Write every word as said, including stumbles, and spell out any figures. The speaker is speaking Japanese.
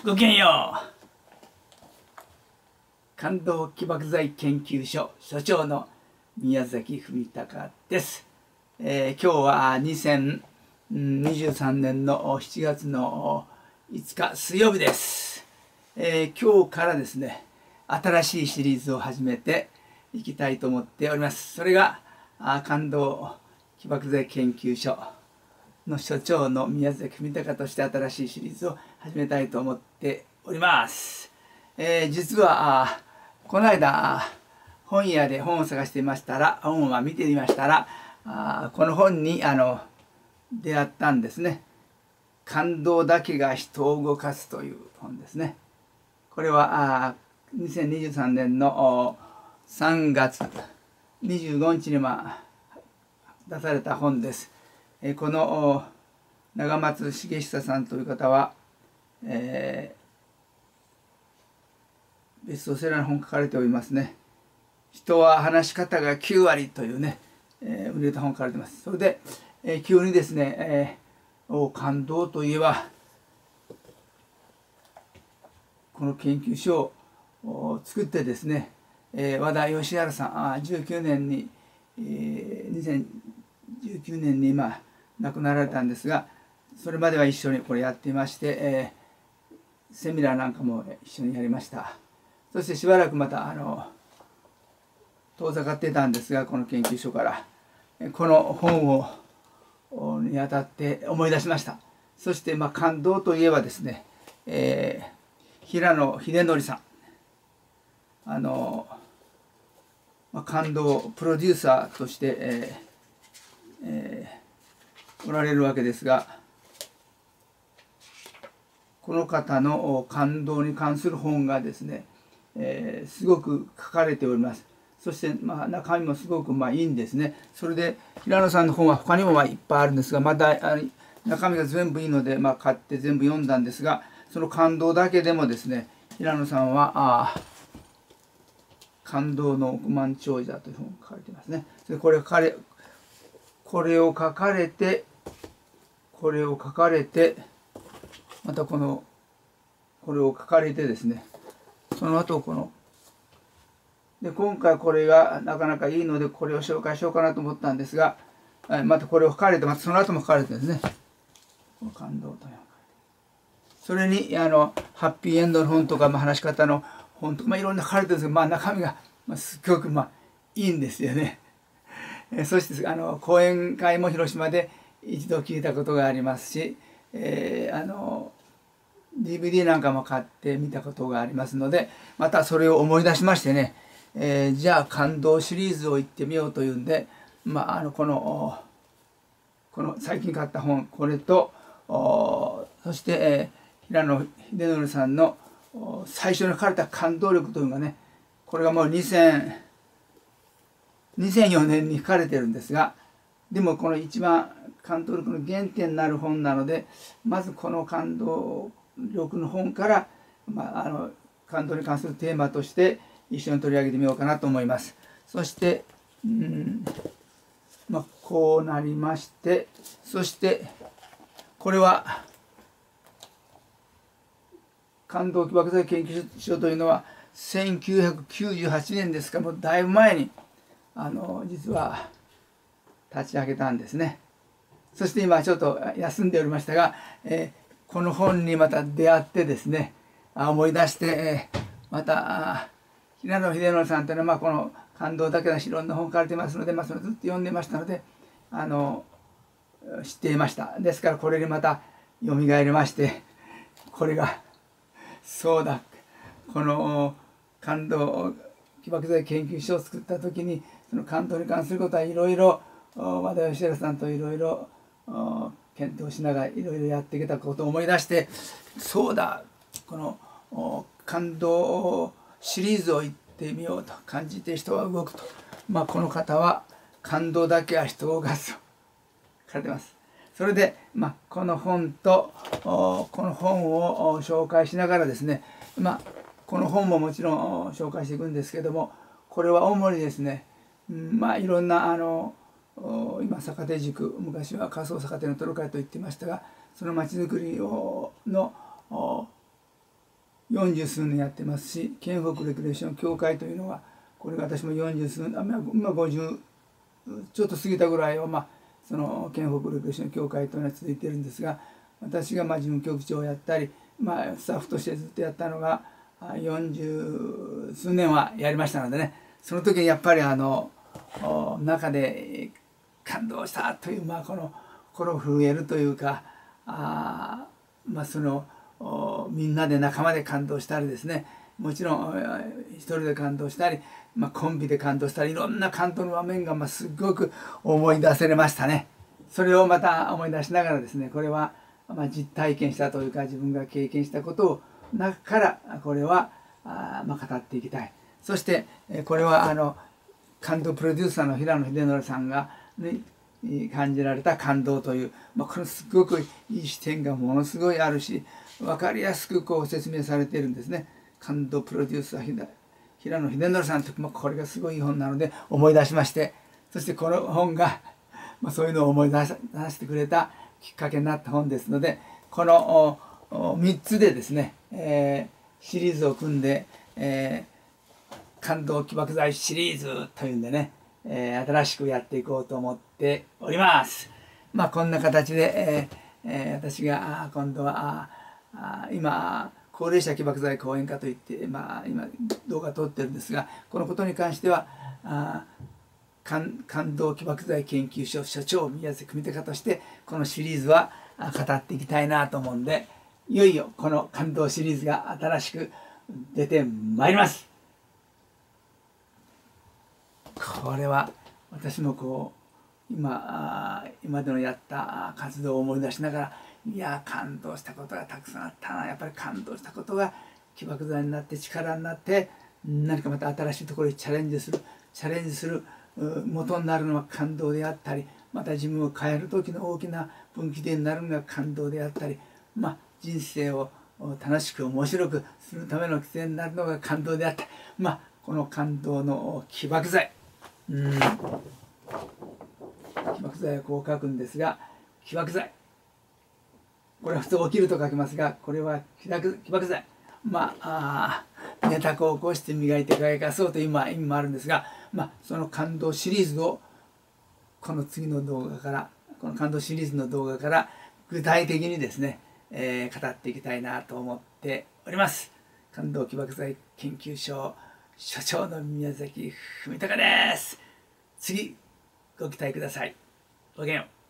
ごきげんよう。感動起爆剤研究所所長の宮崎文隆です。えー、今日はにせんにじゅうさんねんのしちがつのいつか水曜日です。えー、今日からですね、新しいシリーズを始めていきたいと思っております。それが感動起爆剤研究所の所長の宮崎文隆として新しいシリーズを始めたいと思っております。えー、実はあこの間本屋で本を探していましたら本は見てみましたらあこの本にあの出会ったんですね。感動だけが人を動かすという本ですね。これはあにせんにじゅうさんねんのさんがつにじゅうごにちにま出された本です。この長松茂久さんという方は、えー、ベストセラーの本書かれておりますね。人は話し方がきゅうわりというね、えー、売れた本書かれています。それで、えー、急にですね、えー、お感動といえばこの研究所を作ってですね、えー、和田義治さんあじゅうきゅうねんに、えー、にせんじゅうきゅうねんに今亡くなられたんですが、それまでは一緒にこれやっていまして、えー、セミナーなんかも一緒にやりました。そしてしばらくまたあの遠ざかってたんですが、この研究所からこの本をにあたって思い出しました。そしてまあ感動といえばですね、えー、平野秀則さんあの、まあ、感動プロデューサーとして、えーえーおられるわけですが、この方の感動に関する本がですね、えー、すごく書かれております。そして、まあ、中身もすごくまあいいんですね。それで平野さんの本は他にもまあいっぱいあるんですが、まだ中身が全部いいので、まあ、買って全部読んだんですが、その感動だけでもですね、平野さんはあ感動の億万長者という本を書かれていますね。それこれ書かれこれを書かれてこれを書かれてまたこのこれを書かれてですね、その後こので今回これがなかなかいいのでこれを紹介しようかなと思ったんですが、またこれを書かれてまたその後も書かれてですね、この感動というのがそれにあのハッピーエンドの本とか、まあ、話し方の本とか、まあ、いろんな書かれてるんですけど、まあ、中身が、まあ、すごくまあいいんですよね。そしてあの講演会も広島で一度聞いたことがありますし、えー、あの ディーブイディー なんかも買ってみたことがありますので、またそれを思い出しましてね、えー、じゃあ感動シリーズを行ってみようというんで、まあ、あのこのこの最近買った本これとそして、えー、平野秀則さんの最初に書かれた感動力というのがね、これがもうにせんよねんに書かれてるんですが、でもこの一番感動力の原点になる本なので、まずこの感動力の本から、まあ、あの感動に関するテーマとして一緒に取り上げてみようかなと思います。そしてうん、まあ、こうなりまして、そしてこれは感動起爆剤研究所というのはせんきゅうひゃくきゅうじゅうはちねんですから、もうだいぶ前にあの実は立ち上げたんですね。そして今ちょっと休んでおりましたが、えー、この本にまた出会ってですね、思い出して、えー、また平野秀則さんというのは、まあ、この感動だけのいろんな本書かれてますので、まあ、それずっと読んでましたのであの知っていました。ですからこれにまたよみがえりまして、これがそうだ、この感動起爆剤研究所を作った時にその感動に関することはいろいろ和田義治さんといろいろ検討しながらいろいろやってきたことを思い出して、そうだ、この感動シリーズを言ってみようと、感じて人は動くと、まあ、この方は感動だけは人を動かすと書かれてます。それで、まあ、この本とこの本を紹介しながらですね、まあ、この本ももちろん紹介していくんですけども、これは主にですね、うん、まあいろんなあの今坂手塾、昔は仮想坂手のトロカイと言ってましたが、その町づくりをのよんじゅう数年やってますし、県北レクレーション協会というのはこれが私もよんじゅう数年、今ごじゅうちょっと過ぎたぐらいは、まあ、その県北レクレーション協会というのは続いているんですが、私がまあ事務局長をやったり、まあ、スタッフとしてずっとやったのがよんじゅう数年はやりましたのでね、その時にやっぱりあの中で感動したという、まあ、この心震えるというか、あ、まあ、そのみんなで仲間で感動したりですね、もちろん一人で感動したり、まあ、コンビで感動したり、いろんな感動の場面がまあすごく思い出せれましたね。それをまた思い出しながらですね、これはまあ実体験したというか、自分が経験したことを中からこれはあまあ語っていきたい。そしてこれはあの感動プロデューサーの平野秀則さんが、ね、感じられた感動という、まあ、これすごくいい視点がものすごいあるし、分かりやすくこう説明されているんですね。感動プロデューサー平野秀則さんと、まあ、これがすごいいい本なので思い出しまして、そしてこの本が、まあ、そういうのを思い出してくれたきっかけになった本ですので、このみっつでですね、えー、シリーズを組んで、えー、感動起爆剤シリーズというんでね、えー、新しくやっていこうと思っております。まあこんな形で、えーえー、私が今度はあ今高齢者起爆剤講演家といって、まあ、今動画撮ってるんですが、このことに関してはあ感, 感動起爆剤研究所所長宮瀬組高としてこのシリーズは語っていきたいなと思うんで、いよいよこの感動シリーズが新しく出てまいります。これは私もこう 今, 今までのやった活動を思い出しながら、いや感動したことがたくさんあったな。やっぱり感動したことが起爆剤になって力になって、何かまた新しいところにチャレンジするチャレンジする元になるのは感動であったり、また自分を変える時の大きな分岐点になるのが感動であったり、まあ、人生を楽しく面白くするための起点になるのが感動であったり、まあ、この感動の起爆剤、うん起爆剤はこう書くんですが、起爆剤、これは普通起きると書きますが、これは起爆剤、まあネタを起こして磨いて輝かそうという意味もあるんですが、まあ、その感動シリーズをこの次の動画からこの感動シリーズの動画から具体的にですね、えー、語っていきたいなと思っております。感動起爆剤研究所所長の宮崎文隆です。次ご期待ください。ごきげんよう。